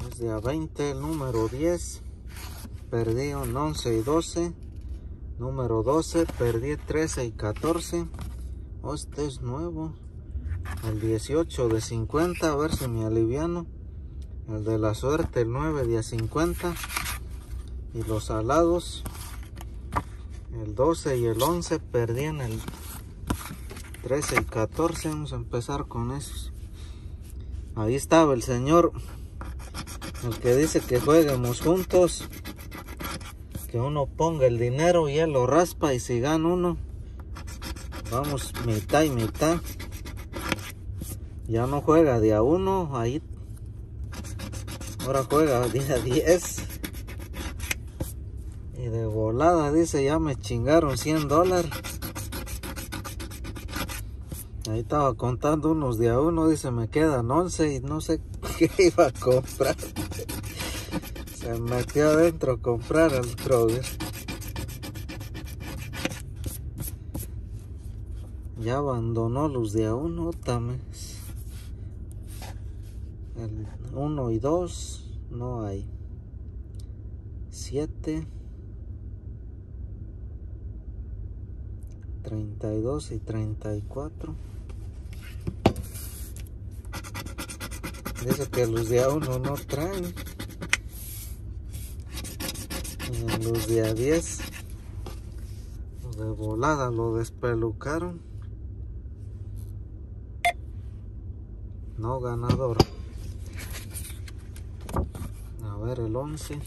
Es de a 20, el número 10. Perdí un 11 y 12. Número 12, perdí 13 y 14. Este es nuevo. El 18 de 50, a ver si me aliviano. El de la suerte, el 9 de a 50. Y los alados, el 12 y el 11, perdí en el 13 y 14. Vamos a empezar con esos. Ahí estaba el señor, el que dice que jueguemos juntos, que uno ponga el dinero y él lo raspa, y si gana uno, vamos mitad y mitad. Ya no juega de a uno, ahí ahora juega de a 10. Y de volada dice, ya me chingaron $100. Ahí estaba contando unos de a uno, dice, me quedan 11 y no sé qué iba a comprar. Se metió adentro a comprar el Kroger. Ya abandonó los de a uno también. El 1 y 2 no hay. 7, 32 y 34. Dice que los de a uno no traen. Y los de a 10 de volada lo despelucaron. No ganador. A ver el 11.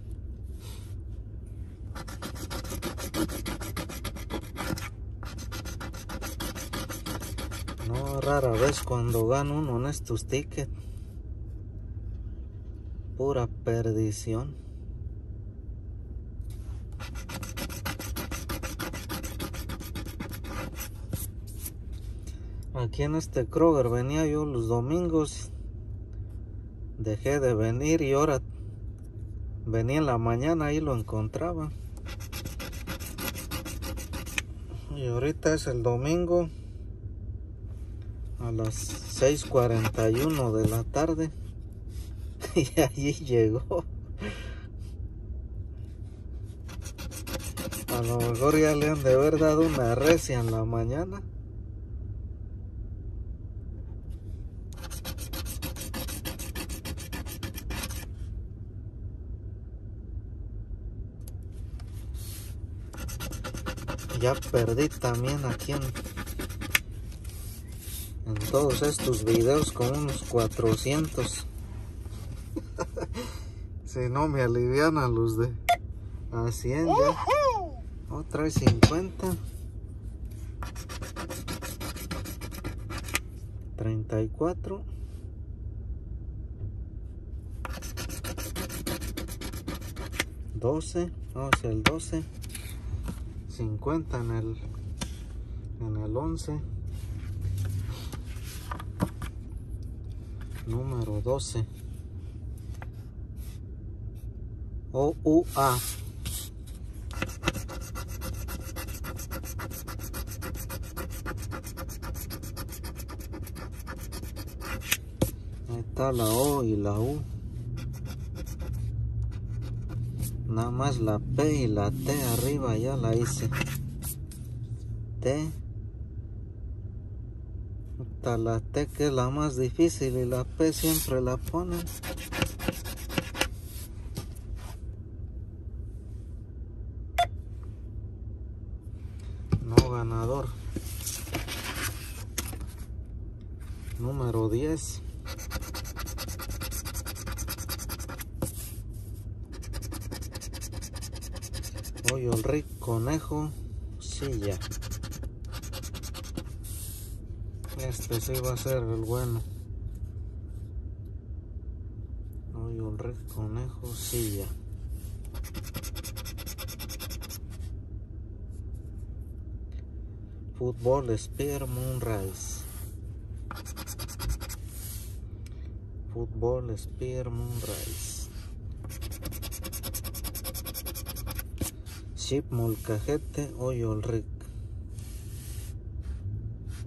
No, rara vez cuando gano uno en estos tickets. Pura perdición. Aquí en este Kroger venía yo los domingos. Dejé de venir y ahora venía en la mañana y lo encontraba. Y ahorita es el domingo a las 6:41 de la tarde. Y allí llegó. A lo mejor ya le han de haber dado una recia en la mañana. Ya perdí también aquí en todos estos videos con unos 400. Si no me alivianan los de a 100 ya. Otra vez 50. 34. 12. Vamos al 12. 50 en el 11. Número 12. OUA. Ahí está la O y la U. Nada más la P y la T arriba ya la hice. T. Hasta la T, que es la más difícil, y la P siempre la ponen. No ganador. Número 10. Pollo el Rick, conejo, silla. Este sí va a ser el bueno. Pollo el Rick, conejo, silla. Fútbol Spear Moonrise. Fútbol Spear Moonrise. Chip Molcajete, Hoyo el Rick.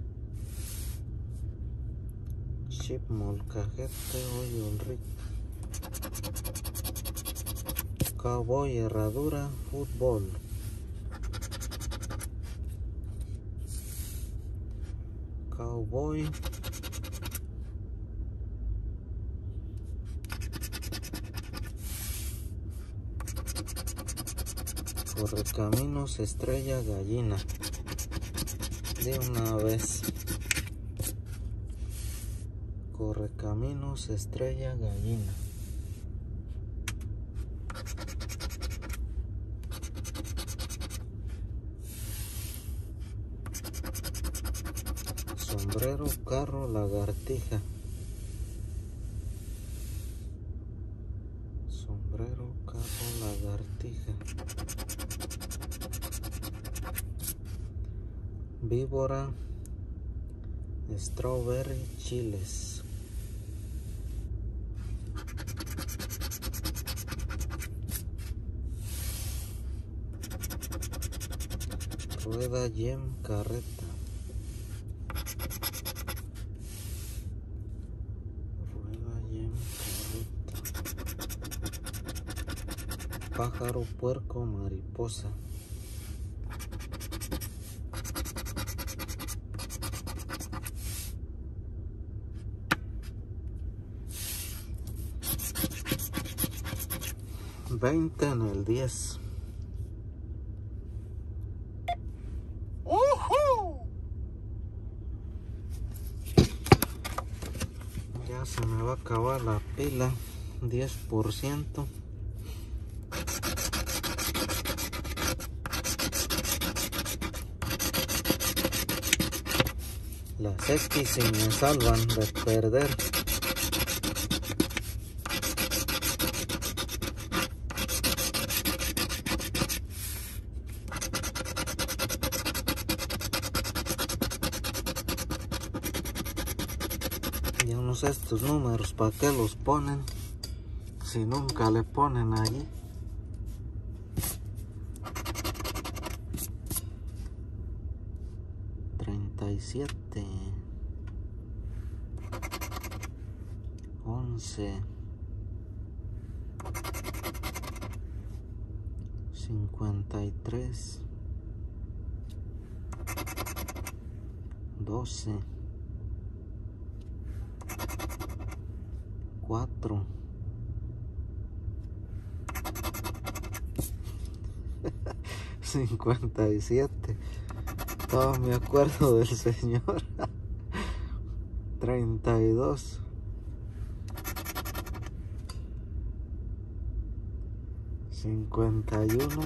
Chip Molcajete, Hoyo el Rick. Cowboy herradura fútbol. Cowboy. Correcaminos estrella gallina. De una vez. Correcaminos estrella gallina. Sombrero carro lagartija. Sombrero carro lagartija. Víbora strawberry chiles. Rueda yem carreta. Rueda yem carreta. Pájaro puerco mariposa. $20 en el 10. Ya se me va a acabar la pila. 10%. Las X sí me salvan de perder. Yo no sé estos números para qué los ponen si nunca le ponen allí. $37, $11, $53, $12, $4, $57. Todo me acuerdo del señor. 32, 51,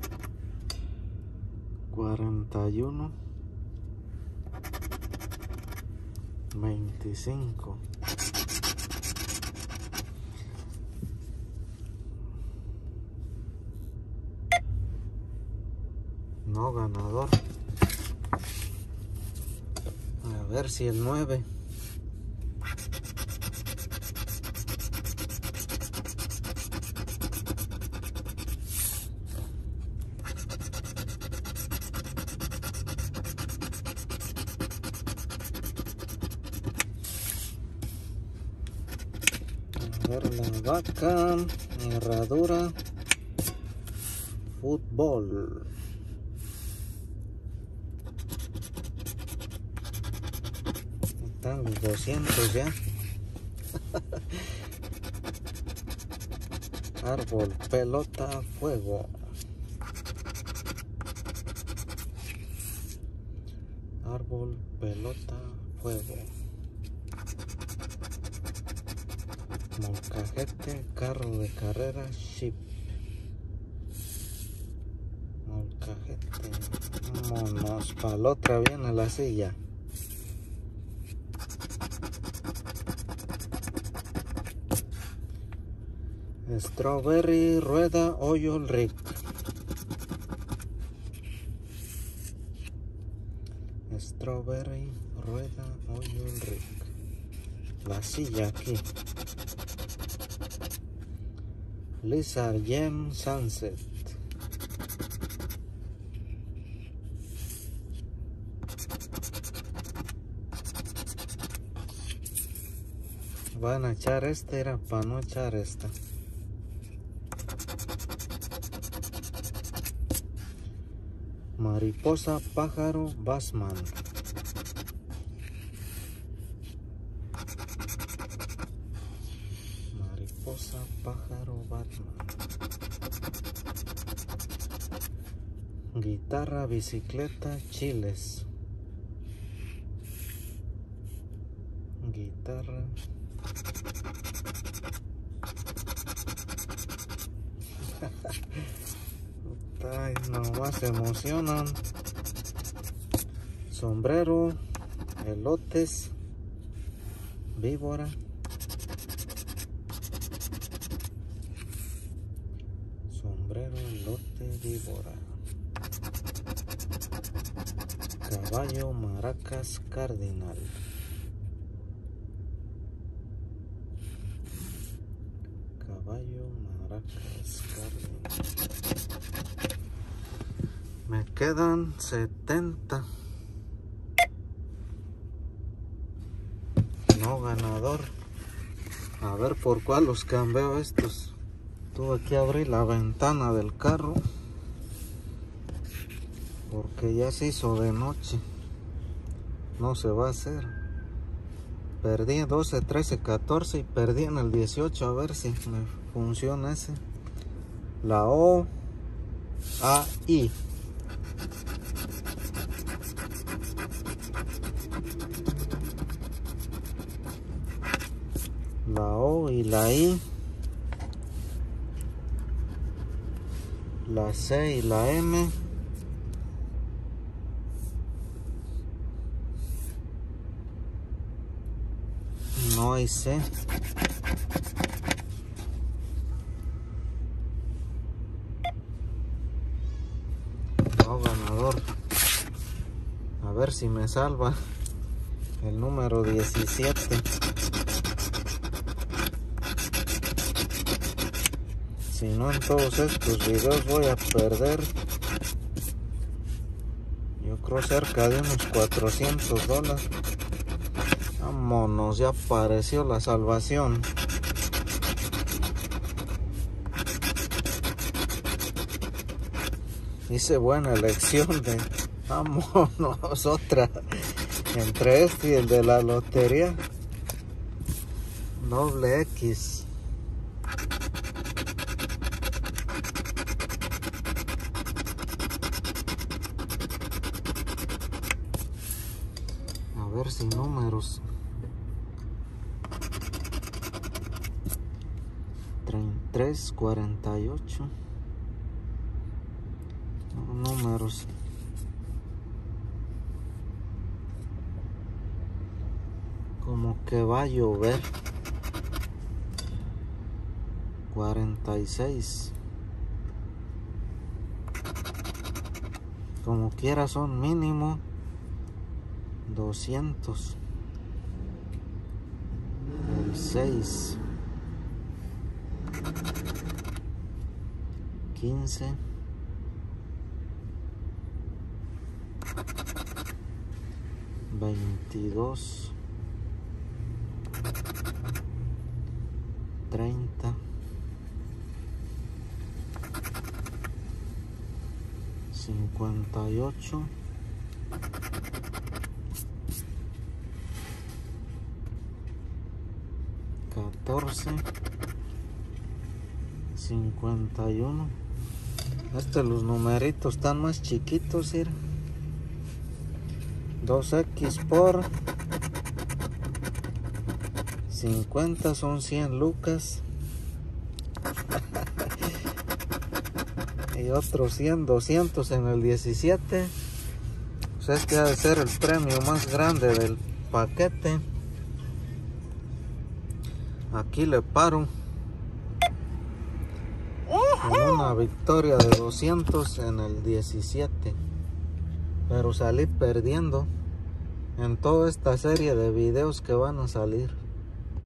41, 25. No ganador. A ver si el 9. A ver la vaca, herradura, fútbol. Están los 200 ya. Árbol, pelota, fuego. Árbol, pelota, fuego. Molcajete, carro de carrera, ship. Molcajete. Vámonos, para la otra viene la silla. Strawberry, rueda, hoyo, rig. Strawberry, rueda, hoyo, rig. La silla aquí. Lizard Gem Sunset. van a echar este, era para no echar este. Mariposa, pájaro, Bassman. Mariposa, pájaro, Batman. Guitarra, bicicleta, chiles. Guitarra. Ay, nomás se emocionan. Sombrero, elotes, víbora. Sombrero, elote, víbora. Caballo, maracas, cardinal. Caballo, maracas, cardinal. Me quedan 70. No ganador. A ver por cuál los cambio estos. Tuve que abrir la ventana del carro porque ya se hizo de noche. No se va a hacer. Perdí 12, 13, 14 y perdí en el 18. A ver si me funciona ese. La O, A, I. La O y la I. La C y la M. No hay C. No ganador. A ver si me salva el número 17. Si no, en todos estos videos voy a perder, yo creo, cerca de unos $400. Vámonos, ya apareció la salvación. Hice buena elección de... Vámonos, otra. Entre este y el de la lotería. Doble X. A ver si números. 33, 48. Números. Como que va a llover. 46. Como quiera son mínimo 200. El 6. 15. 22. 30. 58. 14. 51. Los numeritos están más chiquitos, ¿sí? 2x por 50 son 100 lucas. Y otros 100, 200 en el 17. Pues este ha de ser el premio más grande del paquete. Aquí le paro. Con una victoria de 200 en el 17. Pero salí perdiendo en toda esta serie de videos que van a salir.